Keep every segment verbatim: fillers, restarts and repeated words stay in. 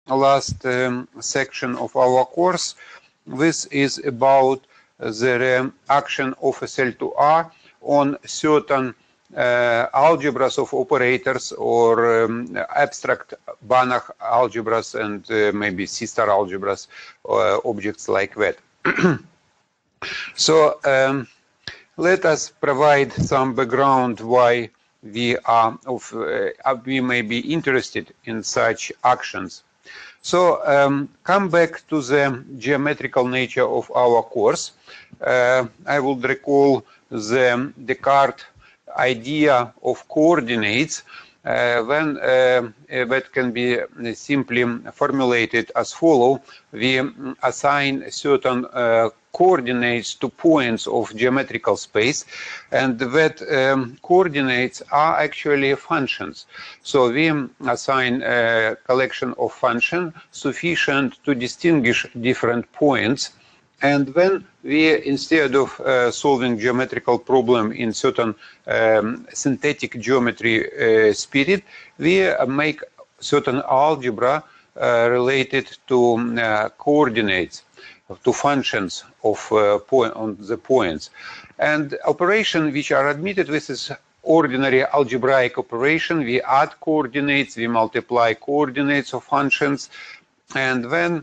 last um, section of our course. This is about the action of S L two R on certain uh, algebras of operators or um, abstract Banach algebras and uh, maybe C-star algebras, uh, objects like that. So um, let us provide some background why we are of uh, we may be interested in such actions. So um, come back to the geometrical nature of our course. Uh, I would recall the Descartes idea of coordinates uh, when uh, that can be simply formulated as follow. We assign certain uh, coordinates to points of geometrical space, and that um, coordinates are actually functions. So we assign a collection of functions sufficient to distinguish different points, and when we, instead of uh, solving geometrical problem in certain um, synthetic geometry uh, spirit, we uh, make certain algebra uh, related to uh, coordinates, to functions of uh, point on the points, and operation which are admitted. This is ordinary algebraic operation. We add coordinates, we multiply coordinates of functions, and then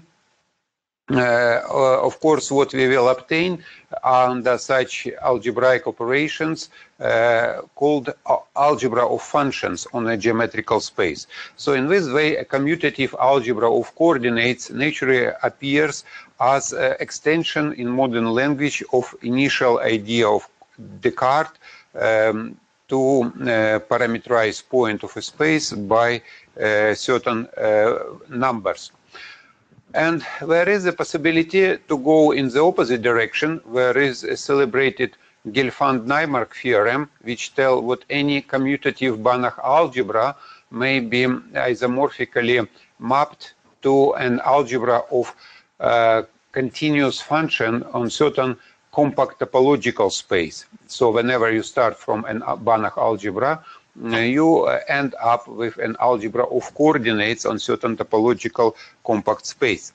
uh, of course what we will obtain under such algebraic operations uh, called algebra of functions on a geometrical space. So in this way, a commutative algebra of coordinates naturally appears as an extension in modern language of initial idea of Descartes um, to uh, parameterize point of a space by uh, certain uh, numbers. And there is a possibility to go in the opposite direction. There is a celebrated Gelfand-Naimark theorem, which tells what any commutative Banach algebra may be isomorphically mapped to an algebra of uh, continuous function on certain compact topological space. So whenever you start from an Banach algebra, you end up with an algebra of coordinates on certain topological compact space.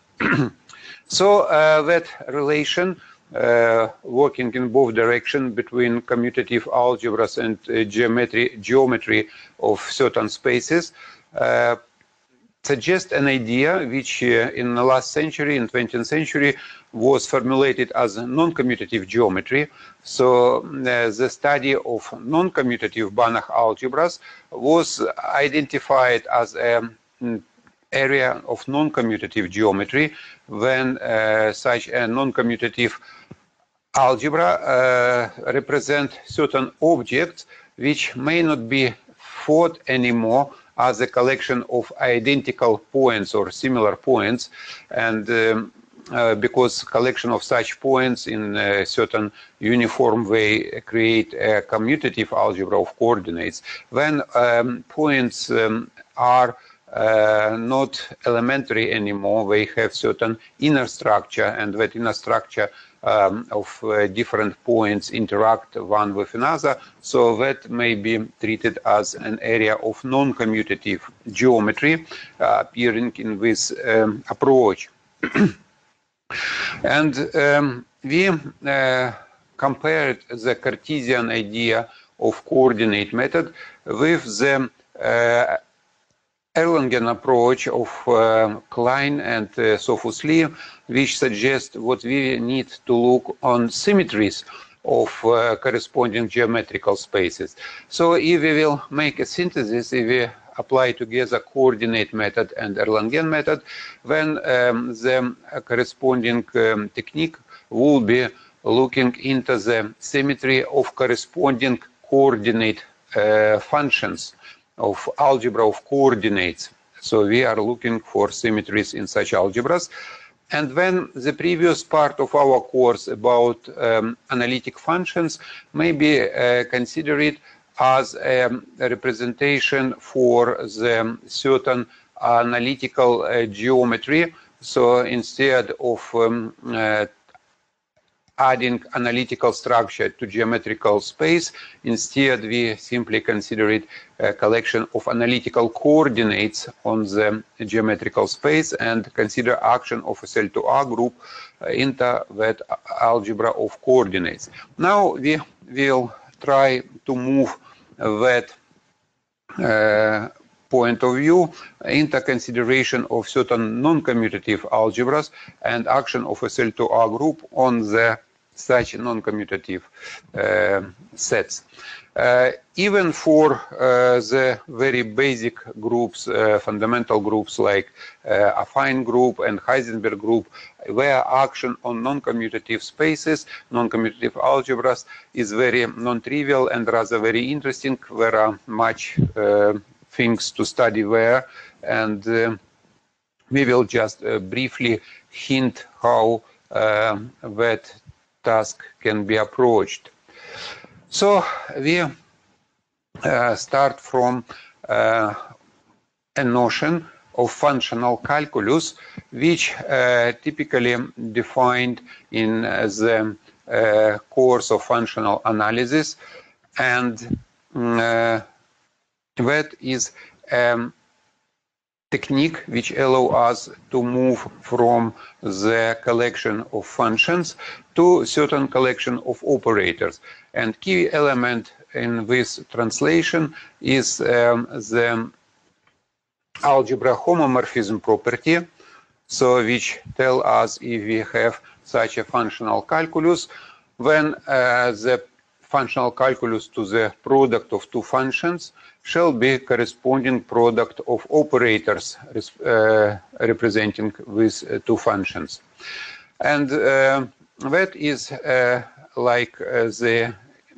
So uh, that relation uh, working in both directions between commutative algebras and uh, geometry, geometry of certain spaces uh, suggests an idea which uh, in the last century, in twentieth century, was formulated as non-commutative geometry. So uh, the study of non-commutative Banach algebras was identified as an area of non-commutative geometry when uh, such a non-commutative algebra uh, represent certain objects which may not be thought anymore as a collection of identical points or similar points, and um, uh, because collection of such points in a certain uniform way create a commutative algebra of coordinates. When um, points um, are uh, not elementary anymore, they have certain inner structure, and that inner structure Um, of uh, different points interact one with another, so that may be treated as an area of non-commutative geometry uh, appearing in this um, approach. And um, we uh, compared the Cartesian idea of coordinate method with the uh, Erlangen approach of uh, Klein and uh, Sophus-Lee, which suggests what we need to look on symmetries of uh, corresponding geometrical spaces. So if we will make a synthesis, if we apply together coordinate method and Erlangen method, then um, the corresponding um, technique will be looking into the symmetry of corresponding coordinate uh, functions of algebra of coordinates. So we are looking for symmetries in such algebras. And when the previous part of our course about um, analytic functions may be uh, considered as um, a representation for the certain analytical uh, geometry. So instead of um, uh, adding analytical structure to geometrical space. Instead, we simply consider it a collection of analytical coordinates on the geometrical space and consider action of S L two R group into that algebra of coordinates. Now we will try to move that uh, point of view into consideration of certain non-commutative algebras and action of S L two R group on the such non-commutative uh, sets. Uh, even for uh, the very basic groups, uh, fundamental groups like uh, affine group and Heisenberg group, where action on non-commutative spaces, non-commutative algebras is very non-trivial and rather very interesting. There are much uh, things to study there, and uh, we will just uh, briefly hint how uh, that task can be approached. So we uh, start from uh, a notion of functional calculus, which uh, typically defined in uh, the uh, course of functional analysis, and uh, that is a technique which allows us to move from the collection of functions to certain collection of operators. And key element in this translation is um, the algebra homomorphism property, so which tell us if we have such a functional calculus, when uh, the functional calculus to the product of two functions shall be corresponding product of operators uh, representing these uh, two functions. And uh, that is uh, like uh, the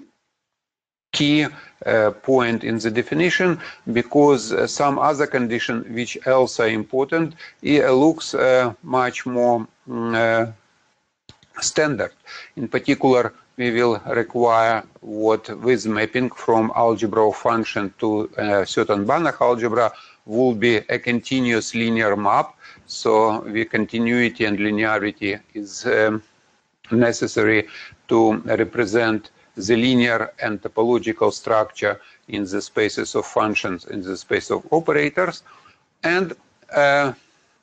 key uh, point in the definition, because uh, some other condition which also important, it looks uh, much more uh, standard. In particular, we will require what with mapping from algebra of function to a certain Banach algebra will be a continuous linear map. So the continuity and linearity is um, necessary to represent the linear and topological structure in the spaces of functions in the space of operators. And uh,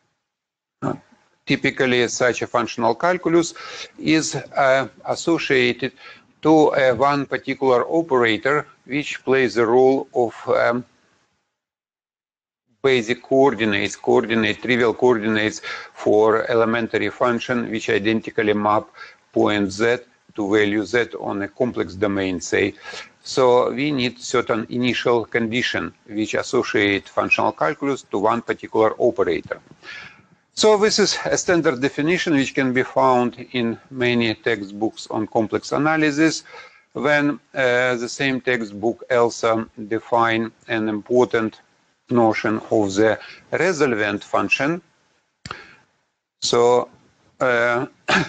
typically, such a functional calculus is uh, associated to uh, one particular operator which plays the role of um, basic coordinates, coordinate, trivial coordinates for elementary function which identically map point z to value z on a complex domain, say. So we need certain initial condition which associate functional calculus to one particular operator. So this is a standard definition which can be found in many textbooks on complex analysis, when uh, the same textbook also define an important notion of the resolvent function. So uh,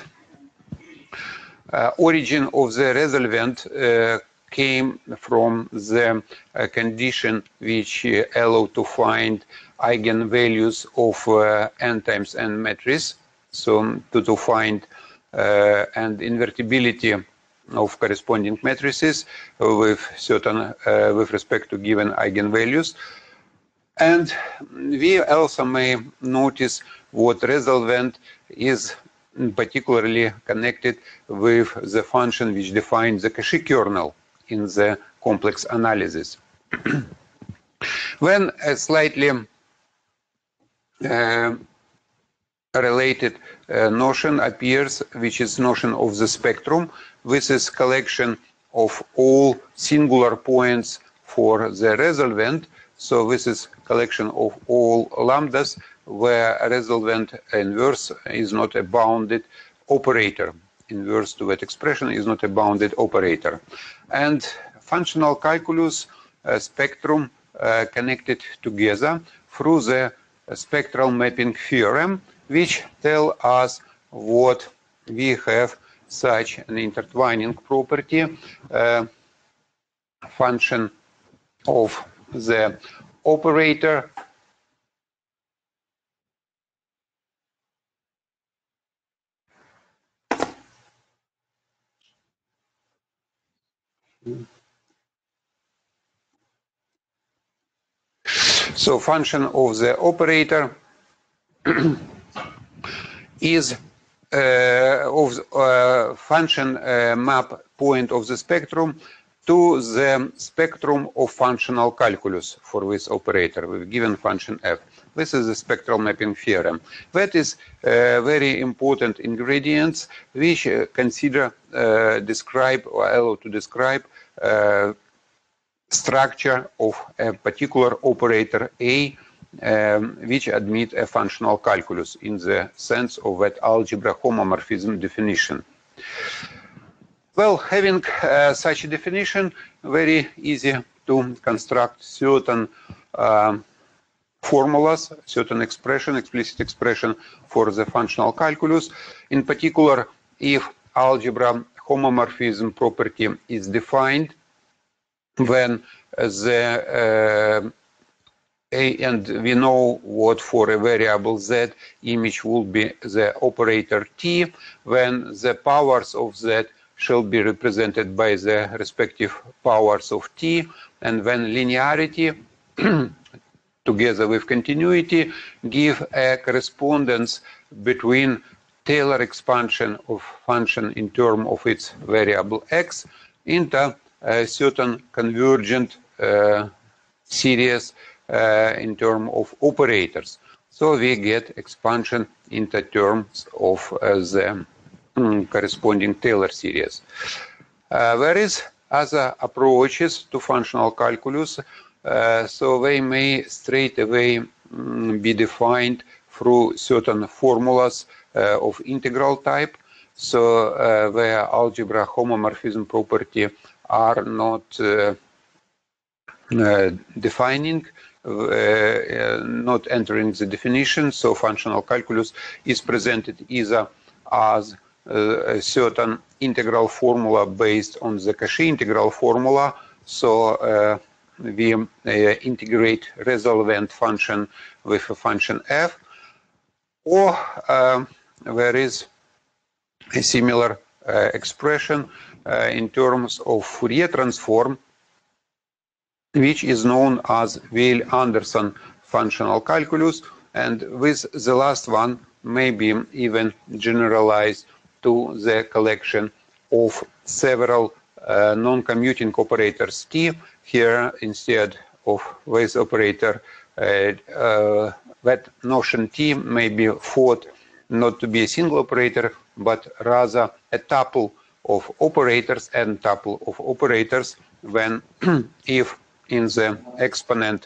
uh, origin of the resolvent uh, came from the uh, condition which uh, allow to find eigenvalues of uh, n times n matrix, so to, to find uh, and invertibility of corresponding matrices with certain uh, with respect to given eigenvalues. And we also may notice what resolvent is particularly connected with the function which defines the Cauchy kernel in the complex analysis. When a slightly uh, related uh, notion appears, which is notion of the spectrum, this is collection of all singular points for the resolvent. So this is collection of all lambdas where a resolvent inverse is not a bounded operator. Inverse to that expression is not a bounded operator. And functional calculus uh, spectrum uh, connected together through the spectral mapping theorem, which tell us what we have such an intertwining property, uh, function of the operator So function of the operator is uh, of uh, function uh, map point of the spectrum to the spectrum of functional calculus for this operator with given function f. This is the spectral mapping theorem. That is uh, very important ingredients which uh, consider, uh, describe or allow to describe uh, structure of a particular operator A um, which admit a functional calculus in the sense of that algebra homomorphism definition. Well, having uh, such a definition, very easy to construct certain uh, formulas, certain expression, explicit expression for the functional calculus. In particular, if algebra homomorphism property is defined, when the uh, A, and we know what for a variable z image will be the operator t, when the powers of z shall be represented by the respective powers of t, and when linearity together with continuity give a correspondence between Taylor expansion of function in terms of its variable x into a certain convergent uh, series uh, in terms of operators. So we get expansion into terms of uh, the um, corresponding Taylor series. Uh, there is other approaches to functional calculus, uh, so they may straight away um, be defined through certain formulas uh, of integral type. So uh, where algebra homomorphism property are not uh, uh, defining, uh, uh, not entering the definition. So functional calculus is presented either as uh, a certain integral formula based on the Cauchy integral formula. So uh, we uh, integrate resolvent function with a function f, or uh, there is a similar uh, expression uh, in terms of Fourier transform, which is known as Weil-Anderson functional calculus, and with the last one may be even generalized to the collection of several uh, non-commuting operators t. Here, instead of this operator, uh, uh, that notion t may be thought not to be a single operator, but rather a tuple of operators and tuple of operators when if in the exponent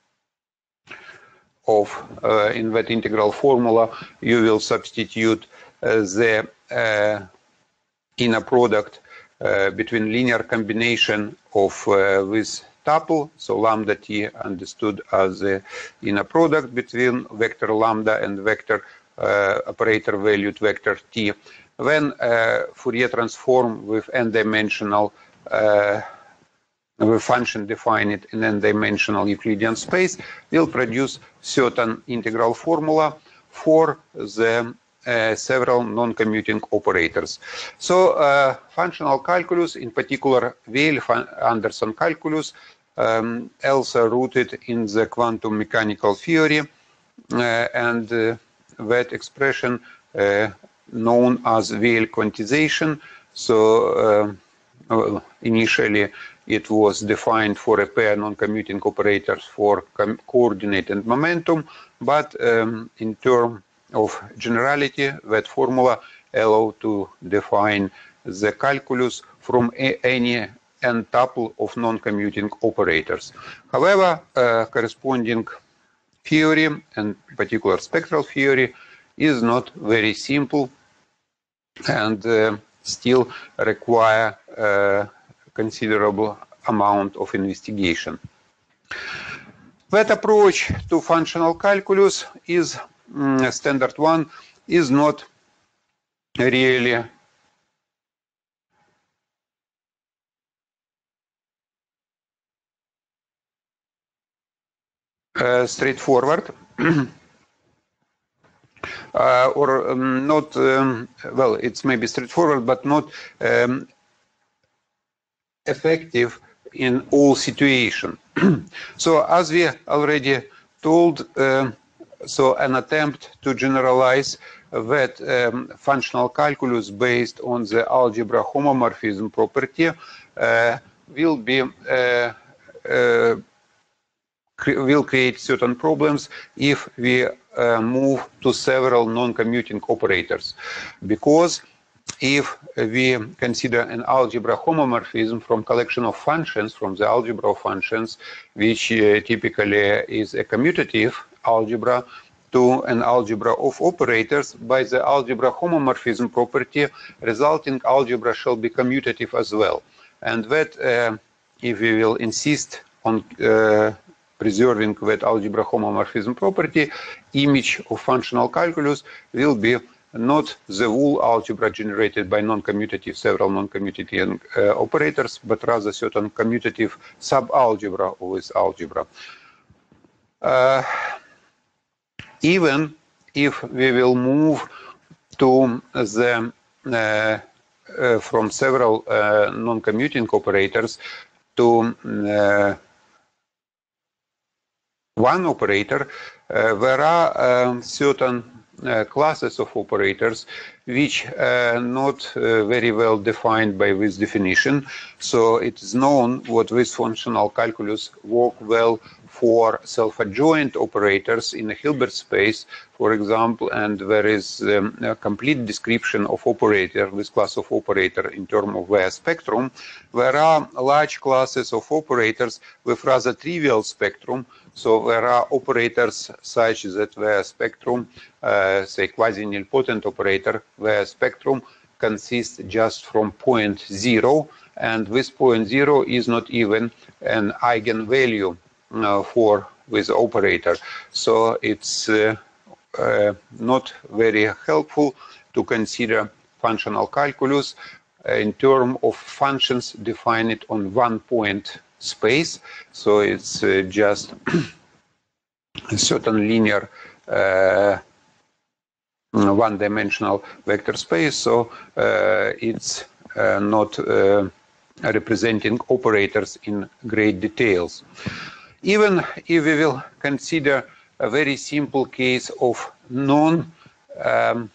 of uh, in that integral formula you will substitute uh, the uh, inner product uh, between linear combination of uh, this tuple, so lambda t understood as the inner product between vector lambda and vector uh, operator valued vector t. When uh, Fourier transform with n-dimensional uh, a function defined in n-dimensional Euclidean space will produce certain integral formula for the uh, several non-commuting operators. So uh, functional calculus, in particular Weil-Anderson calculus, um, also rooted in the quantum mechanical theory, uh, and uh, that expression uh, known as Weil quantization. So uh, well, initially it was defined for a pair non-commuting operators for coordinate and momentum, but um, in terms of generality, that formula allows to define the calculus from a, any n-tuple of non-commuting operators. However, uh, corresponding theory, and particular spectral theory, is not very simple and uh, still require uh, considerable amount of investigation. That approach to functional calculus is um, standard one, is not really uh, straightforward. Uh, or um, not, um, well, it's maybe straightforward, but not um, effective in all situations. So as we already told, uh, so an attempt to generalize that um, functional calculus based on the algebra homomorphism property uh, will be uh, uh, will create certain problems if we uh, move to several non-commuting operators, because if we consider an algebra homomorphism from collection of functions, from the algebra of functions, which uh, typically is a commutative algebra, to an algebra of operators, by the algebra homomorphism property, resulting algebra shall be commutative as well. And that, uh, if we will insist on uh, preserving that algebra homomorphism property, image of functional calculus will be not the whole algebra generated by non-commutative, several non-commutative uh, operators, but rather certain commutative sub-algebra of this algebra. Uh, even if we will move to the uh, uh, from several uh, non-commuting operators to uh, one operator, uh, there are um, certain uh, classes of operators which are not uh, very well defined by this definition. So it is known what this functional calculus work well for self-adjoint operators in a Hilbert space, for example, and there is um, a complete description of operator, this class of operator in terms of their spectrum. There are large classes of operators with rather trivial spectrum. So there are operators such that their spectrum, uh, say quasi-nilpotent operator, their spectrum consists just from point zero, and this point zero is not even an eigenvalue uh, for this operator. So it's uh, uh, not very helpful to consider functional calculus uh, in terms of functions defined on one point space. So it's uh, just a certain linear uh, one-dimensional vector space. So uh, it's uh, not uh, representing operators in great details. Even if we will consider a very simple case of non um,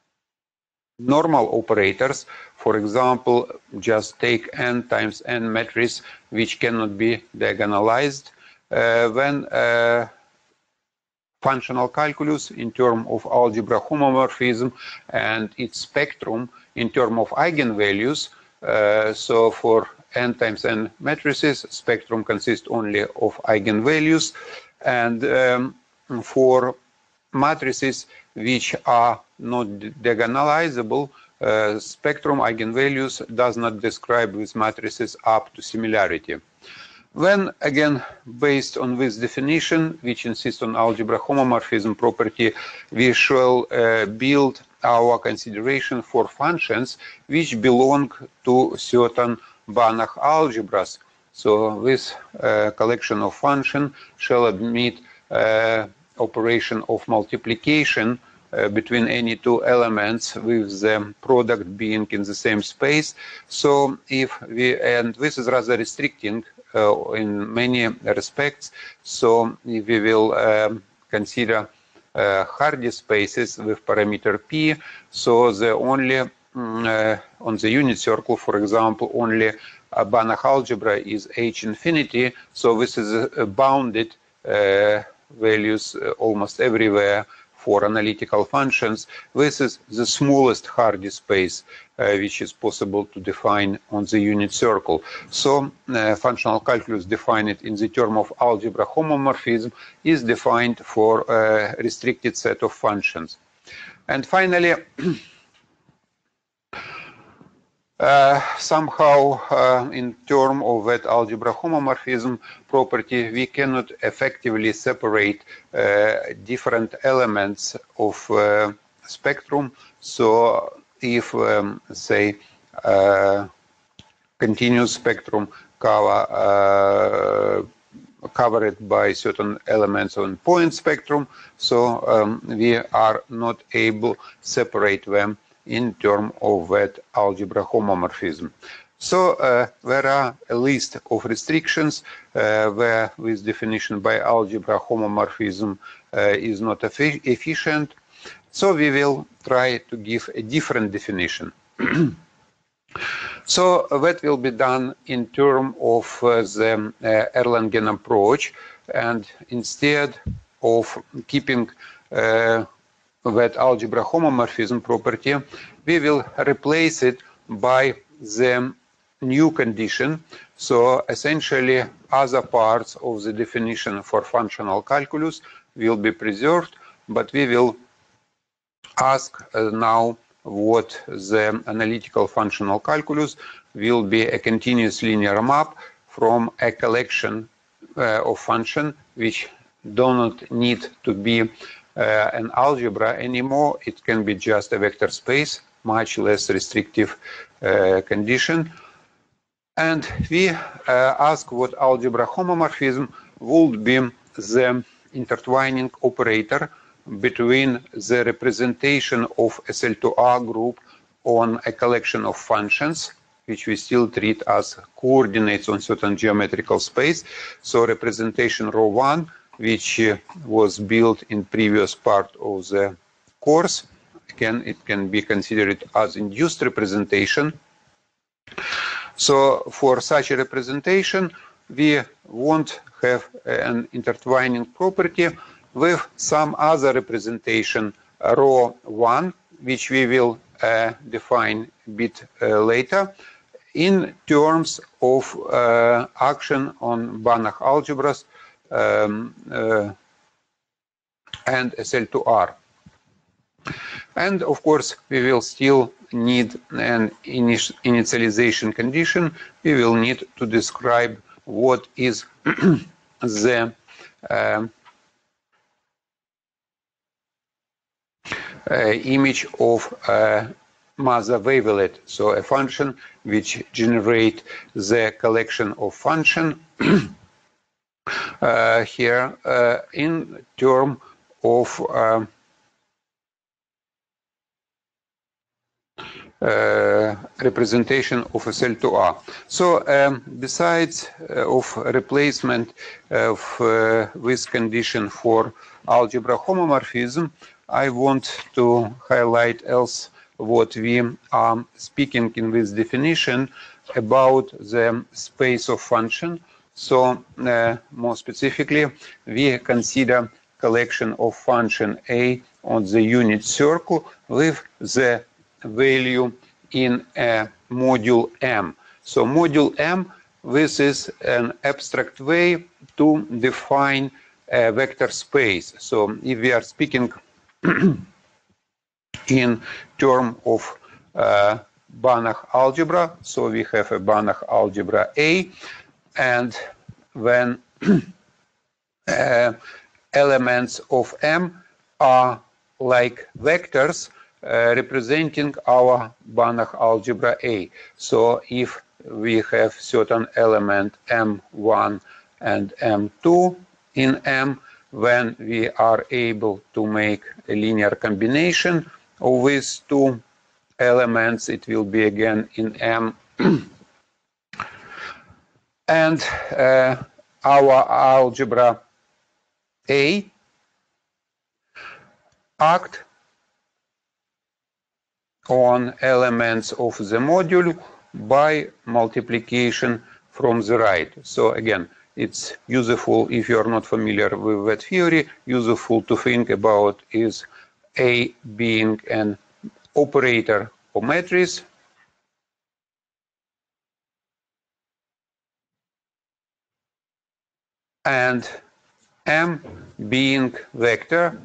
normal operators, for example, just take n times n matrix which cannot be diagonalized, uh, when uh, functional calculus in terms of algebra homomorphism and its spectrum in terms of eigenvalues, uh, so for n times n matrices, spectrum consists only of eigenvalues, and um, for matrices which are not diagonalizable, uh, spectrum eigenvalues does not describe these matrices up to similarity. When, again, based on this definition, which insists on algebra homomorphism property, we shall uh, build our consideration for functions which belong to certain Banach algebras. So this uh, collection of functions shall admit uh, operation of multiplication uh, between any two elements with the product being in the same space. So if we, and this is rather restricting uh, in many respects, so if we will um, consider uh, Hardy spaces with parameter p, so the only uh, on the unit circle, for example, only a Banach algebra is H infinity, so this is a, a bounded uh, values uh, almost everywhere for analytical functions. This is the smallest Hardy space uh, which is possible to define on the unit circle. So uh, functional calculus defined in the term of algebra homomorphism is defined for a restricted set of functions. And finally, Uh, somehow, uh, in terms of that algebra homomorphism property, we cannot effectively separate uh, different elements of uh, spectrum. So if, um, say, uh, continuous spectrum cover, uh, covered by certain elements on point spectrum, so um, we are not able to separate them in terms of that algebra homomorphism. So uh, there are a list of restrictions uh, where this definition by algebra homomorphism uh, is not effi efficient. So we will try to give a different definition. So that will be done in terms of uh, the uh, Erlangen approach, and instead of keeping uh, that algebra homomorphism property, we will replace it by the new condition. So essentially other parts of the definition for functional calculus will be preserved, but we will ask uh, now what the analytical functional calculus will be a continuous linear map from a collection uh, of functions which do not need to be uh, an algebra anymore. It can be just a vector space, much less restrictive uh, condition. And we uh, ask what algebra homomorphism would be the intertwining operator between the representation of S L two R group on a collection of functions, which we still treat as coordinates on certain geometrical space. So representation rho one, which uh, was built in previous part of the course, again, it can be considered as induced representation. So for such a representation, we won't have an intertwining property with some other representation, rho one, which we will uh, define a bit uh, later, in terms of uh, action on Banach algebras um, uh, and S L two R. And of course, we will still need an initialization condition. We will need to describe what is the uh, uh, image of a Maser wavelet, so a function which generates the collection of function uh, here uh, in term of uh, Uh, representation of S L two R. So um, besides uh, of replacement of uh, this condition for algebra homomorphism, I want to highlight else what we are speaking in this definition about the space of function. So uh, more specifically, we consider collection of function A on the unit circle with the value in a module M. So module M, this is an abstract way to define a vector space. So if we are speaking in terms of uh, Banach algebra, so we have a Banach algebra A, and when uh, elements of M are like vectors Uh, representing our Banach algebra A. So if we have certain element M one and M two in M, when we are able to make a linear combination of these two elements, it will be again in M. And uh, our algebra A act on elements of the module by multiplication from the right. So again, it's useful, if you are not familiar with that theory, useful to think about is A being an operator or matrix, and M being vector,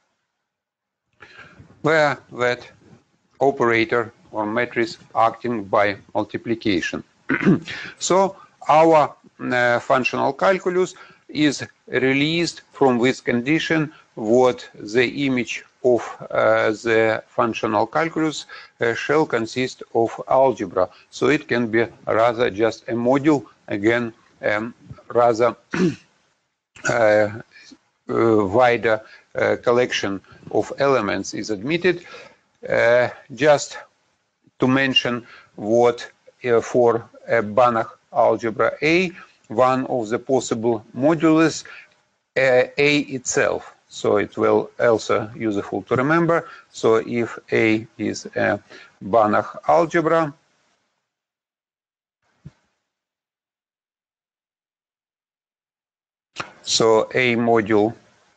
where that operator or matrix acting by multiplication. So our uh, functional calculus is released from this condition what the image of uh, the functional calculus uh, shall consist of algebra. So it can be rather just a module, again, um, rather uh, uh, wider uh, collection of elements is admitted. Uh, just to mention what uh, for a Banach algebra A, one of the possible modulus uh, A itself. So it will also useful to remember. So if A is a Banach algebra, so A module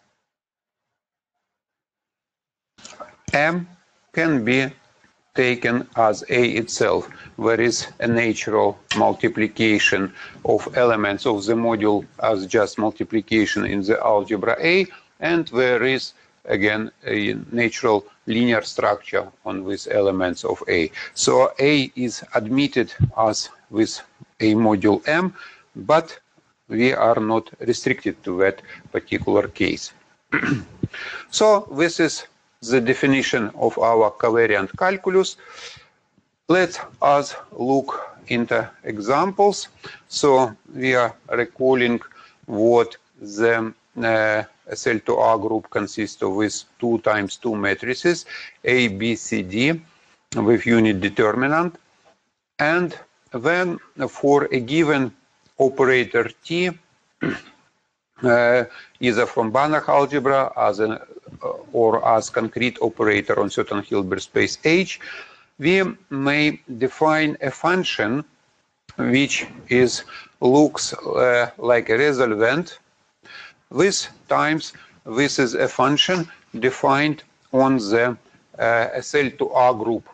M can be taken as A itself, where is a natural multiplication of elements of the module as just multiplication in the algebra A, and where is again a natural linear structure on these elements of A. So A is admitted as with A module M, but we are not restricted to that particular case. So this is the definition of our covariant calculus. Let us look into examples. So we are recalling what the uh, S L two R group consists of with two times two matrices, A, B, C, D, with unit determinant. And then for a given operator T, uh, either from Banach algebra as an or as concrete operator on certain Hilbert space H, we may define a function which is looks uh, like a resolvent. This times this is a function defined on the uh, S L two R group.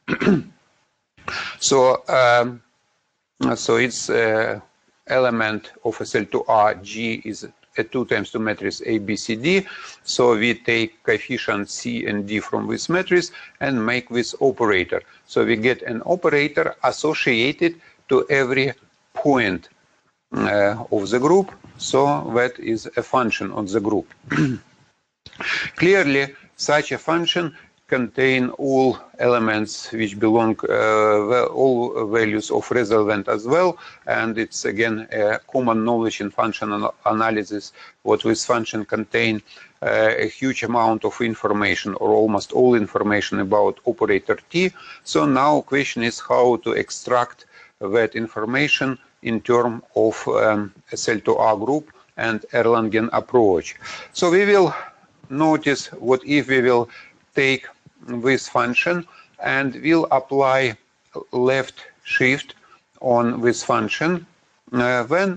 so um, so its uh, element of S L two R G is a two times two matrix A, B, C, D. So we take coefficients C and D from this matrix and make this operator. So we get an operator associated to every point uh, of the group. So that is a function on the group. Clearly, such a function contain all elements which belong, uh, all values of resolvent as well, and it's again a common knowledge in functional analysis what this function contain uh, a huge amount of information or almost all information about operator T. So now question is how to extract that information in terms of um, S L two R group and Erlangen approach. So we will notice what if we will take this function and will apply left shift on this function, uh, then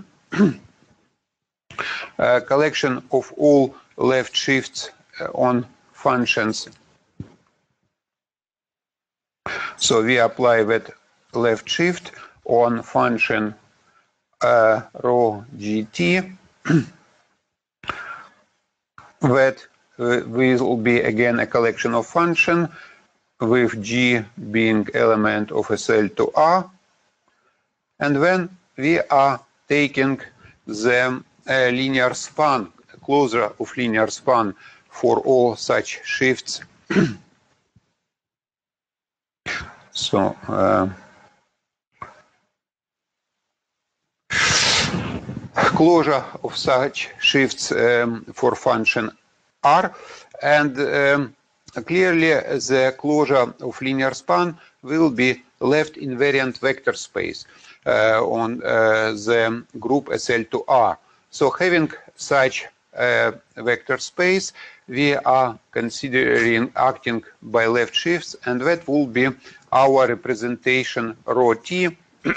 a collection of all left shifts on functions. So we apply that left shift on function uh, rho gt that uh, will be again a collection of function with G being element of S L two R, and then we are taking the uh, linear span, closure of linear span for all such shifts. So uh, closure of such shifts um, for function R, and um, clearly the closure of linear span will be left invariant vector space uh, on uh, the group S L two R. So having such a vector space, we are considering acting by left shifts, and that will be our representation rho t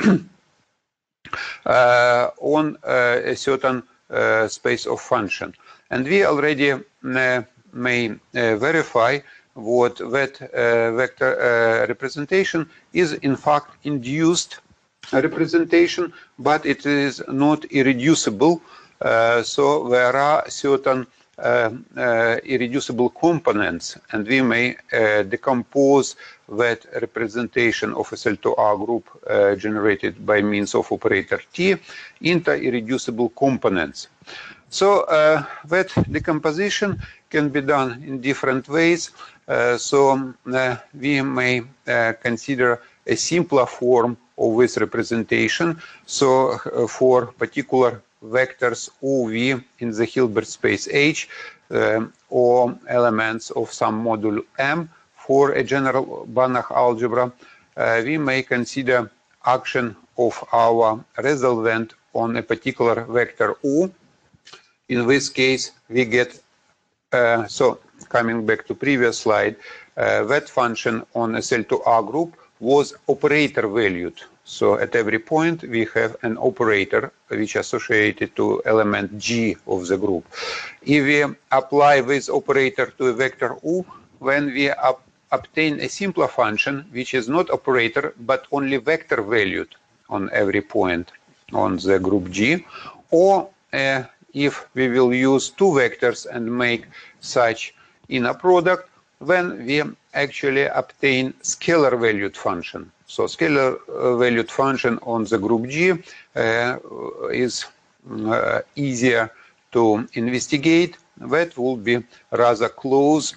uh, on uh, a certain uh, space of function. And we already uh, may uh, verify what that uh, vector uh, representation is in fact induced representation, but it is not irreducible. Uh, so there are certain uh, uh, irreducible components, and we may uh, decompose that representation of S L two R group uh, generated by means of operator T into irreducible components. So uh, that decomposition can be done in different ways. Uh, so uh, we may uh, consider a simpler form of this representation. So uh, for particular vectors O V in the Hilbert space H uh, or elements of some module M for a general Banach algebra, uh, we may consider action of our resolvent on a particular vector U. In this case, we get, uh, so coming back to previous slide, uh, that function on S L two R group was operator valued. So at every point we have an operator which is associated to element G of the group. If we apply this operator to a vector U, when we up obtain a simpler function which is not operator but only vector valued on every point on the group G, or uh, if we will use two vectors and make such inner product, then we actually obtain scalar valued function. So scalar valued function on the group G uh, is uh, easier to investigate. That will be rather close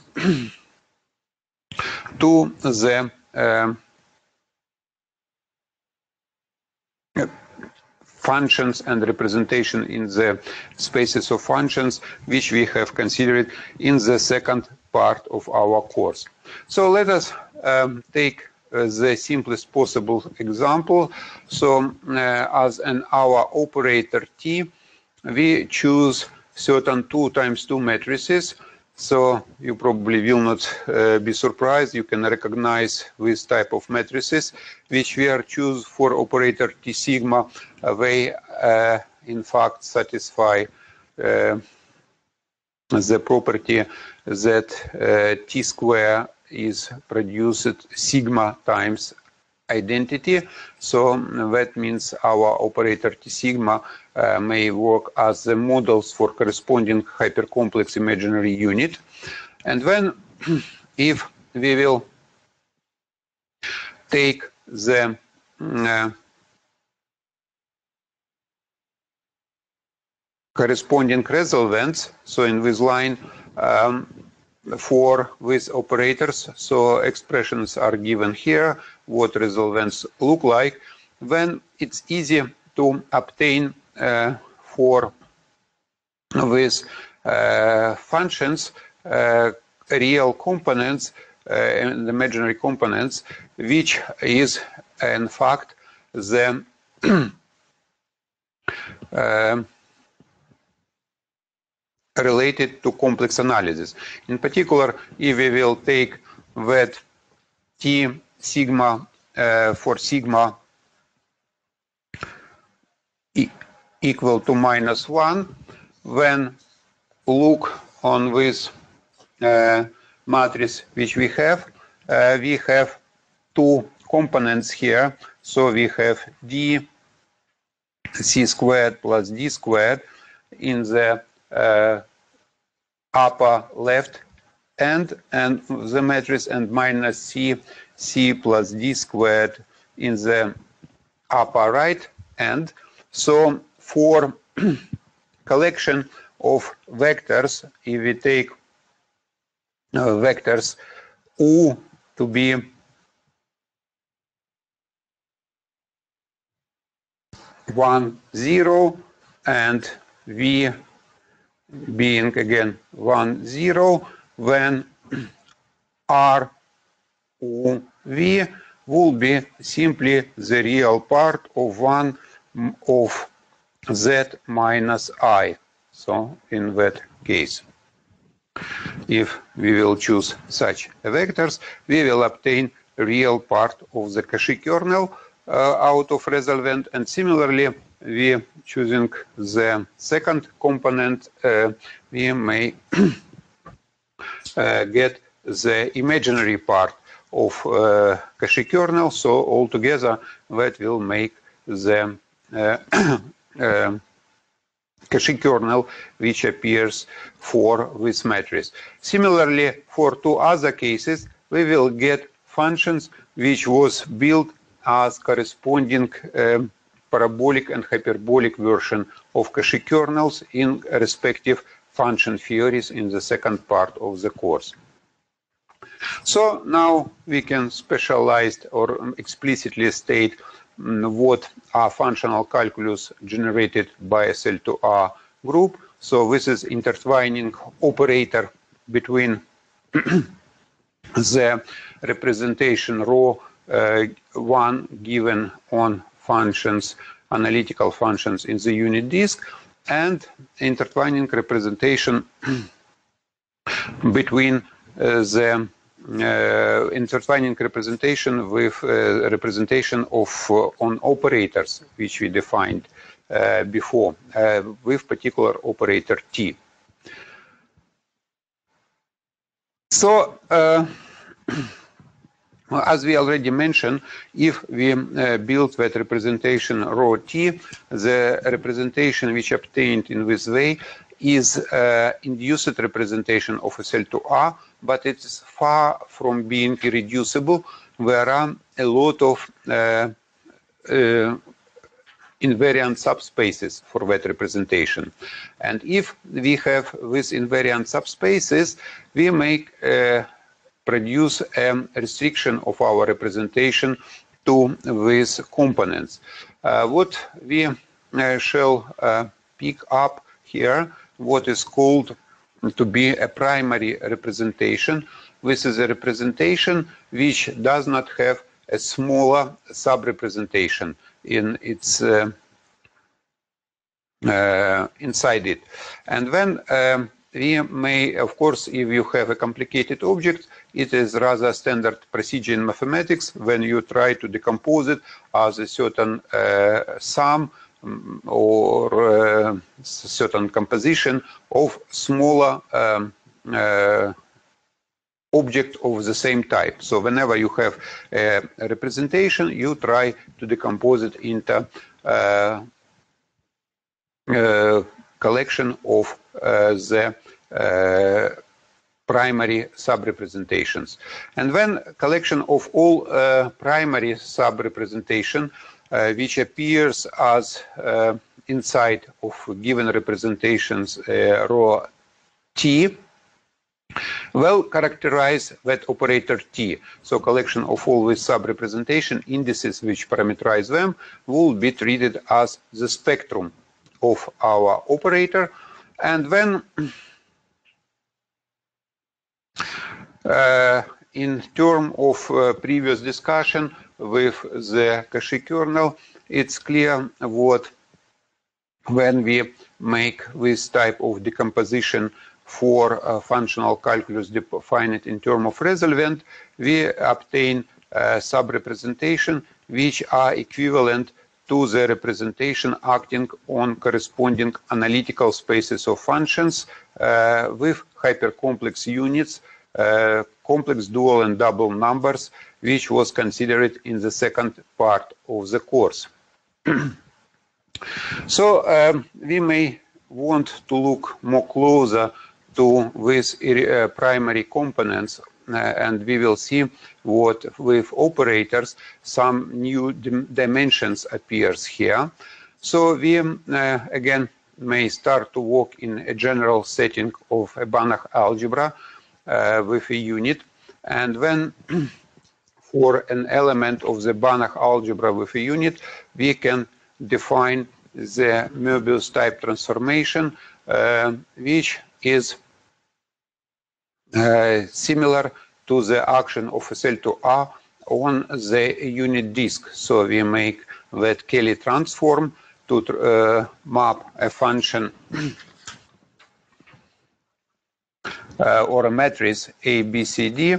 to the uh, functions and representation in the spaces of functions which we have considered in the second part of our course. So let us um, take uh, the simplest possible example. So uh, as an our operator T, we choose certain two times two matrices. So you probably will not uh, be surprised. You can recognize this type of matrices, which we are choose for operator T sigma. Uh, they, uh, in fact, satisfy uh, the property that uh, T square is produced sigma times identity. So that means our operator T sigma uh, may work as the models for corresponding hypercomplex imaginary unit. And then if we will take the uh, corresponding resolvents, so in this line um, for these operators, so expressions are given here, what resolvents look like, then it's easy to obtain uh, for these uh, functions uh, real components uh, and imaginary components, which is in fact the uh, related to complex analysis. In particular, if we will take that T sigma uh, for sigma e equal to minus one, then look on this uh, matrix which we have, uh, we have two components here. So we have D C squared plus D squared in the uh, upper left end and the matrix, and minus C, C plus D squared in the upper right end. So for collection of vectors, if we take uh, vectors U to be one, zero, and V being again one, zero, when R U V will be simply the real part of one of Z minus I. So in that case, if we will choose such vectors, we will obtain real part of the Cauchy kernel uh, out of resolvent, and similarly, we choosing the second component, uh, we may uh, get the imaginary part of uh, Cauchy kernel. So altogether, that will make the uh, uh, Cauchy kernel which appears for this matrix. Similarly, for two other cases, we will get functions which was built as corresponding um, parabolic and hyperbolic version of Cauchy kernels in respective function theories in the second part of the course. So now we can specialize or explicitly state what are functional calculus generated by S L two R group. So this is intertwining operator between the representation rho uh, one given on functions, analytical functions in the unit disk, and intertwining representation between uh, the uh, intertwining representation with uh, representation of uh, on operators which we defined uh, before uh, with particular operator T. So uh, as we already mentioned, if we uh, build that representation rho T, the representation which obtained in this way is uh, induced representation of S L two R, but it is far from being irreducible. There are a lot of uh, uh, invariant subspaces for that representation. And if we have these invariant subspaces, we make uh, produce a restriction of our representation to these components. Uh, what we uh, shall uh, pick up here, what is called to be a primary representation. This is a representation which does not have a smaller sub-representation in its uh, uh, inside it. And when um, we may, of course, if you have a complicated object, it is rather standard procedure in mathematics when you try to decompose it as a certain uh, sum or uh, certain composition of smaller um, uh, object of the same type. So whenever you have a representation, you try to decompose it into uh, uh, collection of uh, the uh, primary sub-representations. And when collection of all uh, primary sub-representation uh, which appears as uh, inside of given representations uh, rho T, well characterize that operator T. So collection of all these sub-representation indices which parameterize them will be treated as the spectrum of our operator. And when uh, in terms of uh, previous discussion with the Cauchy kernel, it's clear what when we make this type of decomposition for uh, functional calculus defined in terms of resolvent, we obtain uh, sub-representation which are equivalent to the representation acting on corresponding analytical spaces of functions uh, with hypercomplex units, uh, complex dual and double numbers, which was considered in the second part of the course. So um, we may want to look more closer to these uh, primary components, uh, and we will see what with operators some new dim dimensions appears here. So we uh, again may start to work in a general setting of a Banach algebra uh, with a unit, and when for an element of the Banach algebra with a unit, we can define the Möbius type transformation, uh, which is uh, similar to the action of S L two R on the unit disk. So we make that Kelly transform to uh, map a function uh, or a matrix A, B, C, D.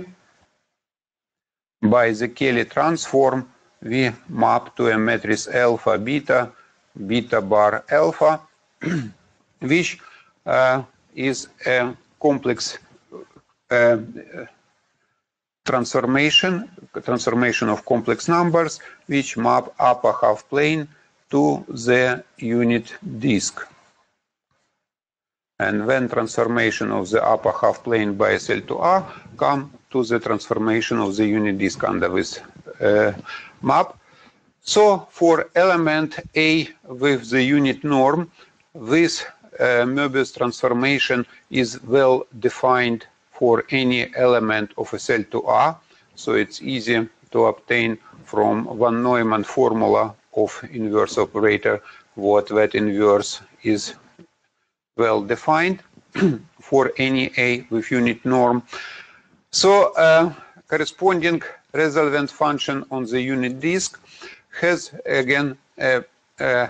By the Kelly transform, we map to a matrix alpha, beta, beta bar alpha, which uh, is a complex uh, transformation, transformation of complex numbers, which map upper half plane to the unit disk. And when transformation of the upper half plane by S L two R come to the transformation of the unit disk under this uh, map. So for element A with the unit norm, this uh, Möbius transformation is well defined for any element of S L two R. So it's easy to obtain from von Neumann formula of inverse operator what that inverse is well defined for any A with unit norm. So uh, corresponding resolvent function on the unit disk has again a, a,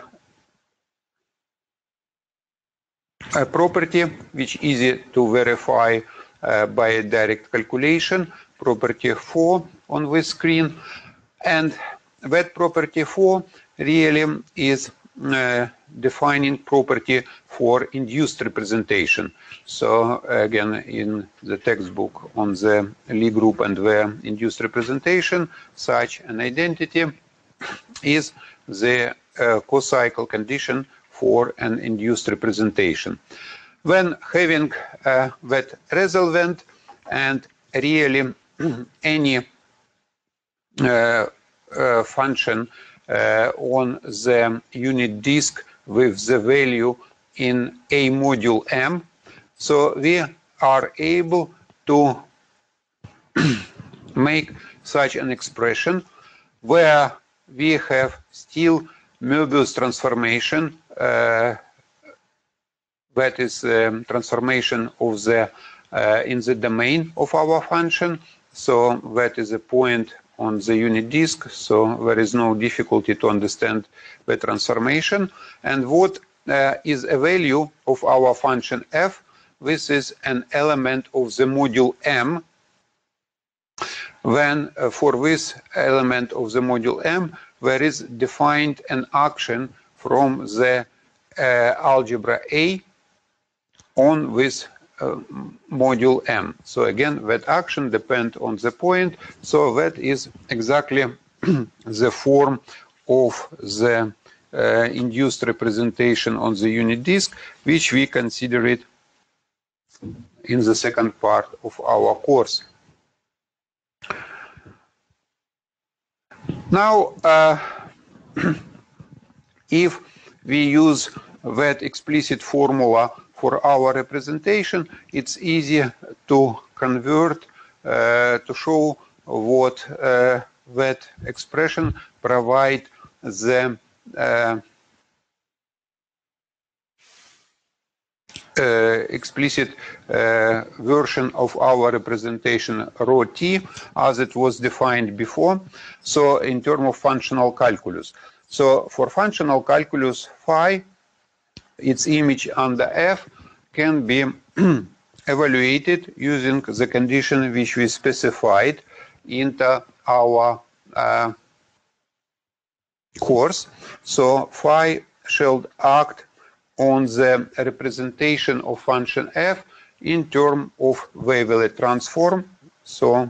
a property which is easy to verify uh, by a direct calculation, property four on this screen, and that property four really is uh, defining property for induced representation. So again, in the textbook on the Lie group and the induced representation, such an identity is the uh, co-cycle condition for an induced representation. When having uh, that resolvent and really any uh, uh, function uh, on the unit disk with the value in a module M, so we are able to make such an expression where we have still Möbius transformation, uh, that is um, transformation of the uh, in the domain of our function. So that is a point on the unit disk, so there is no difficulty to understand the transformation. And what uh, is a value of our function f? This is an element of the module M. When uh, for this element of the module M, there is defined an action from the uh, algebra A on this uh, module M. So again, that action depends on the point, so that is exactly the form of the uh, induced representation on the unit disk, which we consider it in the second part of our course. Now, uh, if we use that explicit formula for our representation, it's easy to convert, uh, to show what uh, that expression provides the uh, uh, explicit uh, version of our representation rho t as it was defined before. So in terms of functional calculus. So for functional calculus phi, its image under f can be evaluated using the condition which we specified into our uh, course. So phi shall act on the representation of function f in terms of wavelet transform. So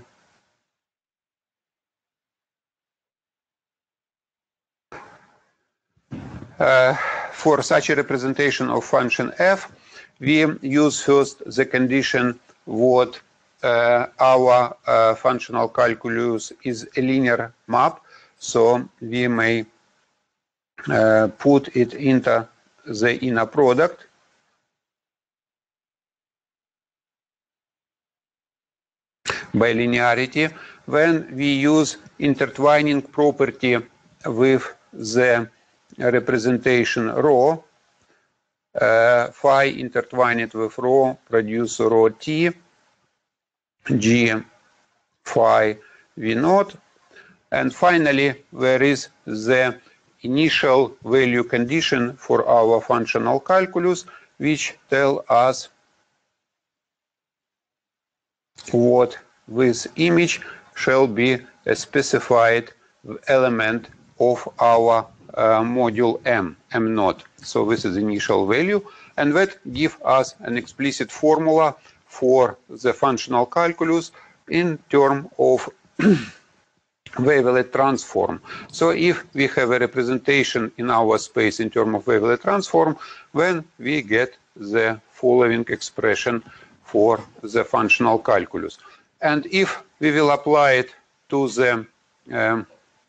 uh, for such a representation of function f, we use first the condition what uh, our uh, functional calculus is a linear map. So we may uh, put it into the inner product. By linearity, when we use intertwining property with the representation rho, uh, phi intertwined with rho produce rho t, g phi v naught, and finally there is the initial value condition for our functional calculus, which tell us what this image shall be a specified element of our uh, module M, M naught. So this is initial value, and that gives us an explicit formula for the functional calculus in terms of wavelet transform. So if we have a representation in our space in terms of wavelet transform, then we get the following expression for the functional calculus. And if we will apply it to the um,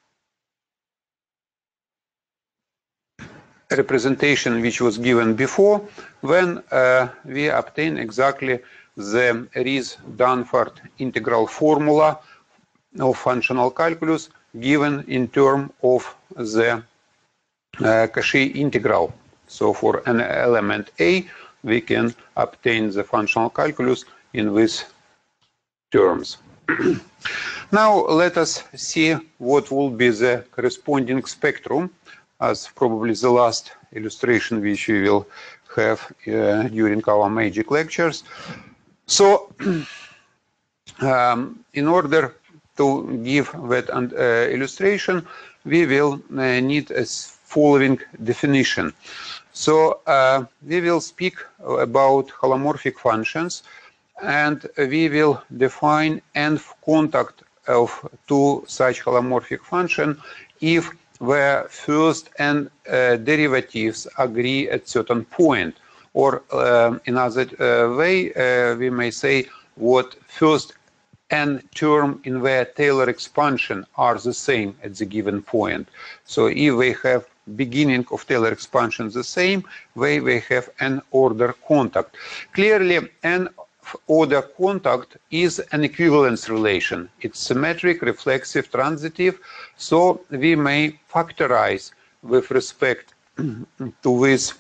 representation which was given before, then uh, we obtain exactly the Ries-Dunford integral formula of functional calculus given in terms of the uh, Cauchy integral. So for an element A, we can obtain the functional calculus in these terms. Now let us see what will be the corresponding spectrum, as probably the last illustration which we will have uh, during our magic lectures. So um, in order to give that uh, illustration, we will uh, need a following definition. So uh, we will speak about holomorphic functions, and we will define nth contact of two such holomorphic functions if the first n uh, derivatives agree at certain point, or uh, in other uh, way uh, we may say what first n term in the Taylor expansion are the same at the given point. So if we have beginning of Taylor expansion the same way, we have n order contact. Clearly n order contact is an equivalence relation. It's symmetric, reflexive, transitive, so we may factorize with respect to this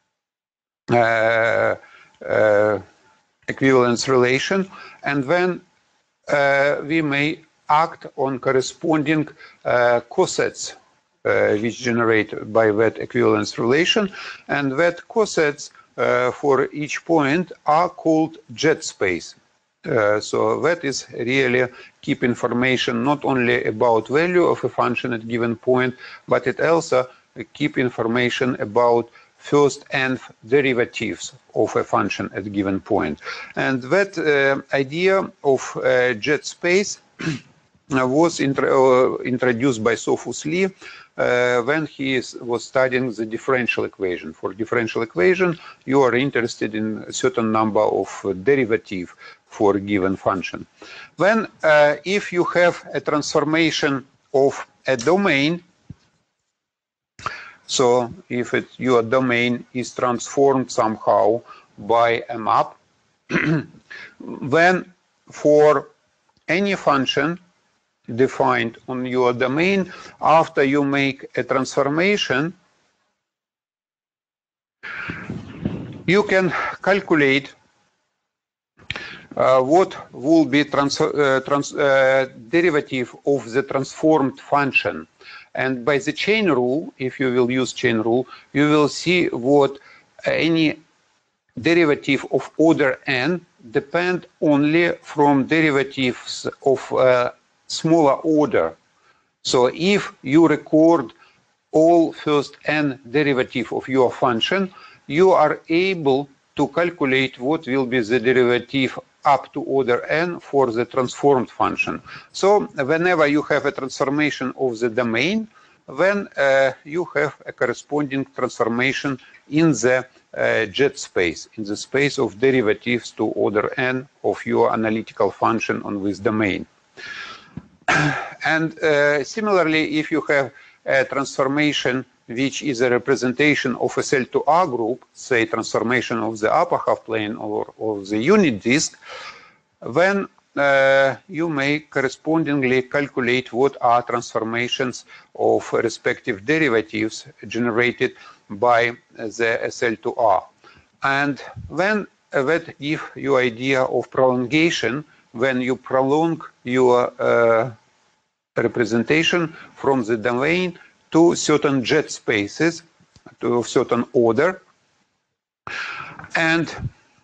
uh, uh, equivalence relation, and then uh, we may act on corresponding uh, cosets uh, which generate by that equivalence relation, and that cosets Uh, for each point are called jet space. Uh, so that is really keep information not only about value of a function at given point, but it also keep information about first nth derivatives of a function at given point. And that uh, idea of uh, jet space was intro uh, introduced by Sophus Lee uh, when he is, was studying the differential equation. For differential equation, you are interested in a certain number of uh, derivative for a given function. Then, uh, if you have a transformation of a domain, so if it, your domain is transformed somehow by a map, then for any function defined on your domain, after you make a transformation, you can calculate uh, what will be trans uh, trans uh, derivative of the transformed function. And by the chain rule, if you will use chain rule, you will see what any derivative of order n depend only from derivatives of uh, smaller order. So if you record all first n derivative of your function, you are able to calculate what will be the derivative up to order n for the transformed function. So whenever you have a transformation of the domain, then uh, you have a corresponding transformation in the uh, jet space, in the space of derivatives to order n of your analytical function on this domain. And uh, similarly, if you have a transformation which is a representation of a cell to R group, say transformation of the upper half plane or of the unit disk, then uh, you may correspondingly calculate what are transformations of respective derivatives generated by the S L to R. And then uh, that gives you idea of prolongation when you prolong your uh, representation from the domain to certain jet spaces, to a certain order. And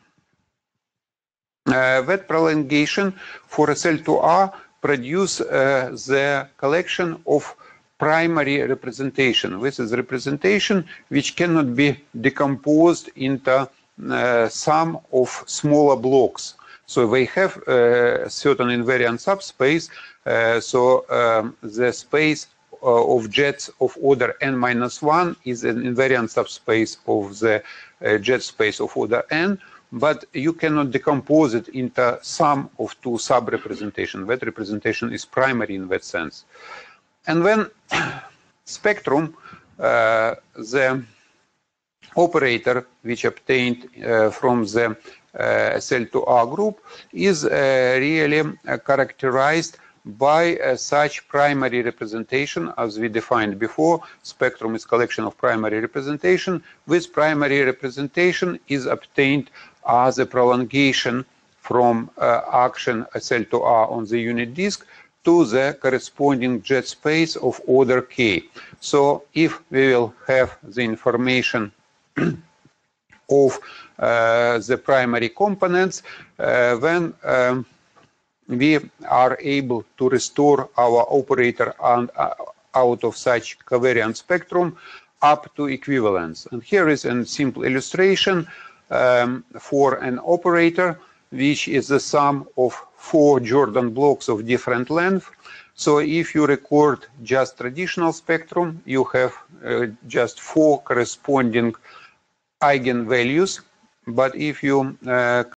uh, that prolongation for S L to R produce uh, the collection of primary representation. This is representation which cannot be decomposed into uh, sum of smaller blocks. So they have a certain invariant subspace, uh, so um, the space uh, of jets of order n minus one is an invariant subspace of the uh, jet space of order n, but you cannot decompose it into sum of two sub-representation. That representation is primary in that sense. And then spectrum, uh, the operator which obtained uh, from the uh, S L to R group is uh, really uh, characterized by uh, such primary representation as we defined before. Spectrum is collection of primary representation. This primary representation is obtained as a prolongation from uh, action S L to R on the unit disk to the corresponding jet space of order K. So if we will have the information of uh, the primary components, uh, then um, we are able to restore our operator and, uh, out of such covariant spectrum up to equivalence. And here is a simple illustration um, for an operator, which is the sum of four Jordan blocks of different length. So if you record just traditional spectrum, you have uh, just four corresponding eigenvalues. But if you uh,